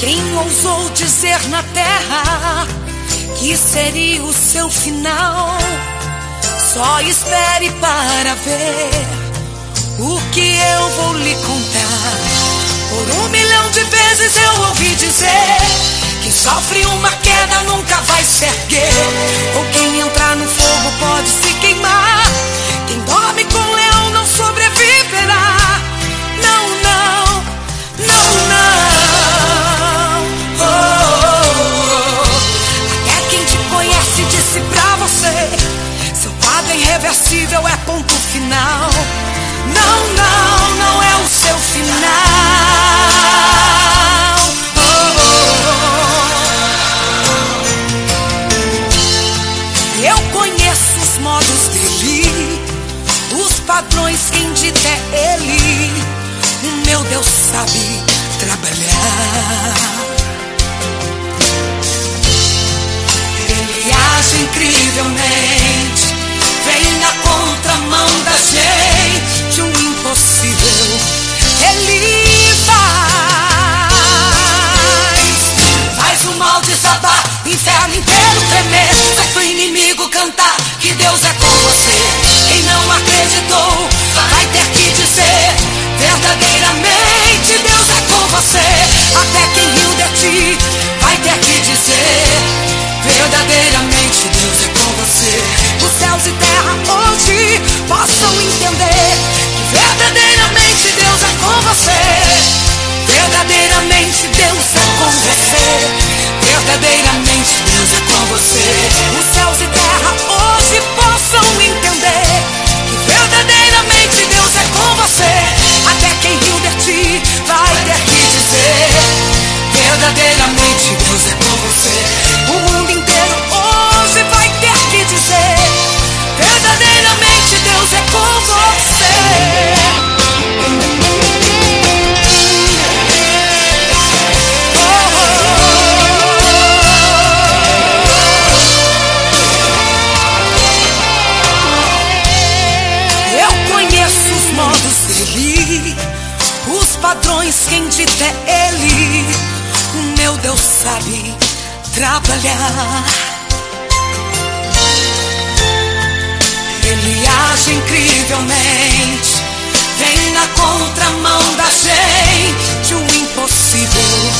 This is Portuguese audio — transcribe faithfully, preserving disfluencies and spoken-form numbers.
Quem ousou dizer na terra que seria o seu final? Só espere para ver o que eu vou lhe contar. Por um milhão de vezes eu ouvi dizer: quem sofre uma queda nunca vai se erguer. Ou quem entrar no fogo pode se queimar. Quem dorme com o leão não sobreviverá. Não, não, não, não. Oh, oh, oh. Até quem te conhece disse pra você: seu quadro é irreversível, é ponto final. Não, não, não é o seu final. Oh, oh, oh. Eu conheço os modos dele, os padrões, quem dita é ele. O meu Deus sabe trabalhar. Ele age incrivelmente, vem na contramão da gente. O impossível ele faz. Faz o mal desabar, o inferno inteiro tremer. Sai pro inimigo cantar que Deus é com você. Quem não acreditou vai ter que dizer: verdadeiramente Deus é com você. Até quem riu de ti vai ter que dizer: verdadeiramente Deus é com você. Os céus e terra hoje possam entender que verdadeiramente Deus é com você. Verdadeiramente Deus é com você. Verdadeiramente Deus é com você. Os céus e terra hoje possam entender que verdadeiramente Deus é com você. Até quem riu de ti vai ter que dizer: verdadeiramente Deus é com você. O mundo inteiro hoje vai ter que dizer: verdadeiramente Deus é com você. Eu conheço os modos dele, os padrões, quem dita é ele. O meu Deus sabe trabalhar. Ele age incrivelmente, vem na contramão da gente. O impossível